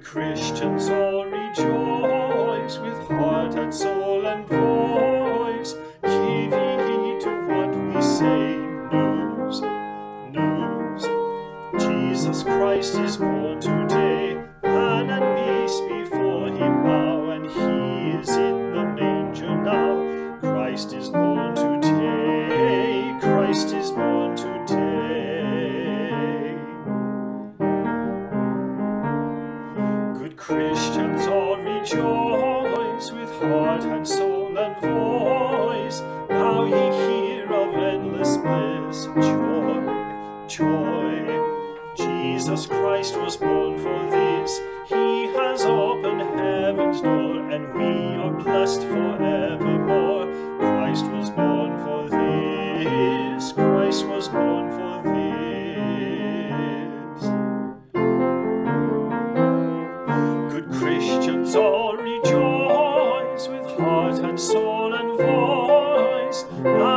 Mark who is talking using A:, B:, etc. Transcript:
A: Christians all rejoice with heart and soul and voice. Give ye heed to what we say. News, news. Jesus Christ is born today. Man and beast before him bow, and he is in the manger now. Christ is born today. Christ is born today. Good Christians all rejoice with heart and soul and voice. Now ye hear of endless bliss. Joy, joy. Jesus Christ was born for this. He has opened heaven's door, and we are blessed forevermore. Christ was born for this. Christ was born for this. Good Christians all rejoice with heart and soul and voice. Now